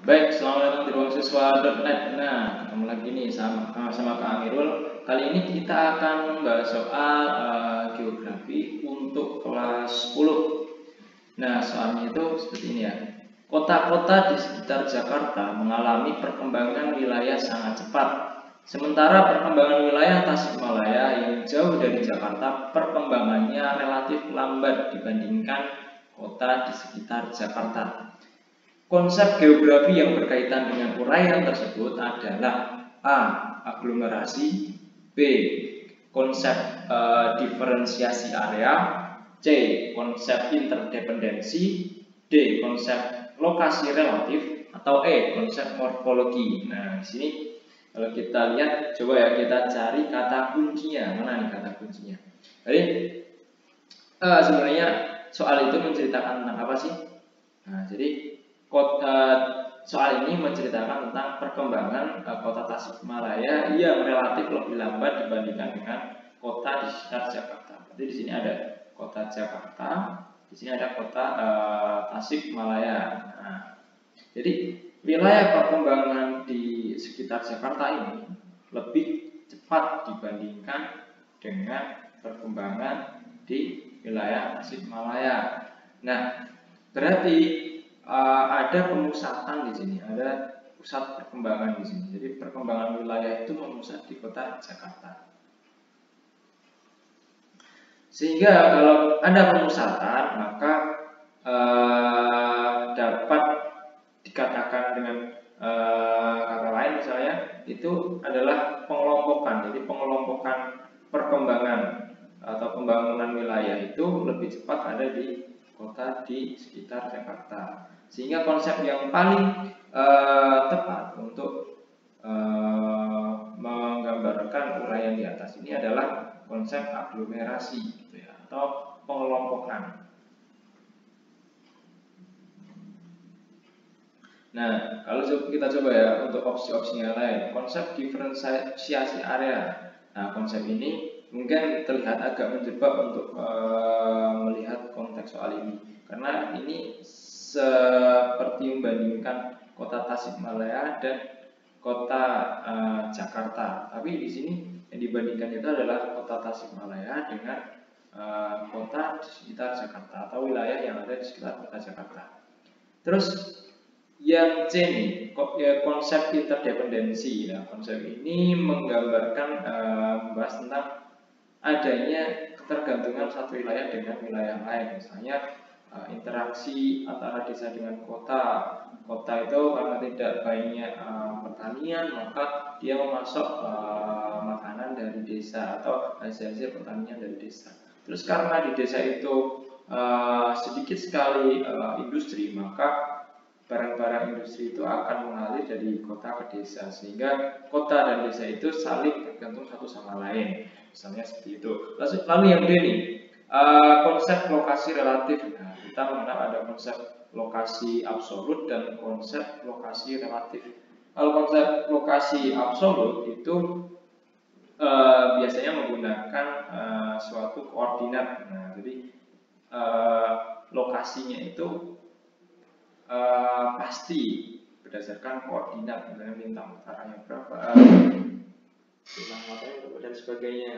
Baik, selamat datang di ruang siswa.net. Nah, ketemu lagi nih sama Kak Amirul. Kali ini kita akan membahas soal geografi untuk kelas 10. Nah, soalnya itu seperti ini ya. Kota-kota di sekitar Jakarta mengalami perkembangan wilayah sangat cepat. Sementara perkembangan wilayah Tasikmalaya yang jauh dari Jakarta, perkembangannya relatif lambat dibandingkan kota di sekitar Jakarta. Konsep geografi yang berkaitan dengan uraian tersebut adalah A. Aglomerasi, B. Konsep diferensiasi area, C. Konsep interdependensi, D. Konsep lokasi relatif, atau E. Konsep morfologi. Nah, di sini kalau kita lihat, coba ya kita cari kata kuncinya. Mana nih kata kuncinya? Jadi sebenarnya soal itu menceritakan tentang apa sih? Nah, jadi soal ini menceritakan tentang perkembangan kota Tasikmalaya yang relatif lebih lambat dibandingkan dengan kota di sekitar Jakarta. Jadi di sini ada kota Jakarta, di sini ada kota Tasikmalaya. Nah, jadi wilayah perkembangan di sekitar Jakarta ini lebih cepat dibandingkan dengan perkembangan di wilayah Tasikmalaya. Nah, berarti ada pemusatan di sini, ada pusat perkembangan di sini. Jadi perkembangan wilayah itu memusat di kota Jakarta. Sehingga kalau ada pemusatan, maka dapat dikatakan dengan kata lain misalnya itu adalah pengelompokan. Jadi pengelompokan perkembangan atau pembangunan wilayah itu lebih cepat ada di kota di sekitar Jakarta. Sehingga konsep yang paling tepat untuk menggambarkan uraian di atas ini adalah konsep aglomerasi gitu ya, atau pengelompokan. Nah, kalau kita coba ya untuk opsi-opsinya lain, konsep diferensiasi area. Nah, konsep ini mungkin terlihat agak menjebak untuk melihat konteks soal ini, karena ini seperti membandingkan kota Tasikmalaya dan kota Jakarta. Tapi di sini yang dibandingkan itu adalah kota Tasikmalaya dengan kota di sekitar Jakarta atau wilayah yang ada di sekitar kota Jakarta. Terus yang C nih, konsep interdependensi. Nah, konsep ini menggambarkan membahas tentang adanya ketergantungan satu wilayah dengan wilayah lain. Misalnya interaksi antara desa dengan kota. Kota itu karena tidak banyak pertanian, maka dia memasok makanan dari desa atau hasil-hasil pertanian dari desa. Terus karena di desa itu sedikit sekali industri, maka barang-barang industri itu akan mengalir dari kota ke desa, sehingga kota dan desa itu saling tergantung satu sama lain. Misalnya seperti itu. Lalu yang D nih, konsep lokasi relatif. Nah, kita mengenal ada konsep lokasi absolut dan konsep lokasi relatif. Kalau konsep lokasi absolut itu biasanya menggunakan suatu koordinat. Nah, jadi lokasinya itu pasti berdasarkan koordinat, misalnya lintang utaranya berapa, lintang matanya berapa, dan sebagainya.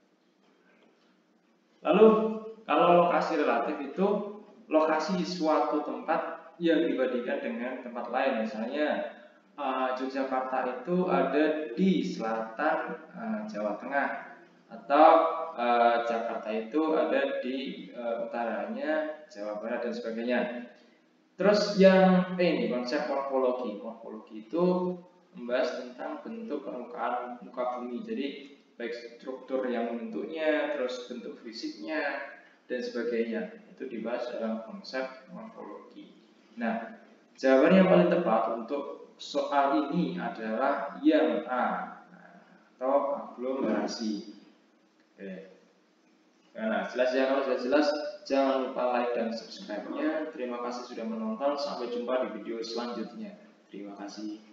Lalu kalau lokasi relatif itu lokasi suatu tempat yang dibandingkan dengan tempat lain. Misalnya Yogyakarta itu ada di selatan Jawa Tengah, atau Jakarta itu ada di utaranya Jawa Barat dan sebagainya. Terus yang ini konsep morfologi. Morfologi itu membahas tentang bentuk permukaan muka bumi. Jadi baik struktur yang membentuknya, terus bentuk fisiknya dan sebagainya. Itu dibahas dalam konsep morfologi. Nah, jawaban yang paling tepat untuk soal ini adalah yang A, atau aglomerasi. Oke. Nah, jelas ya, kalau sudah jelas jangan lupa like dan subscribe-nya. Terima kasih sudah menonton. Sampai jumpa di video selanjutnya. Terima kasih.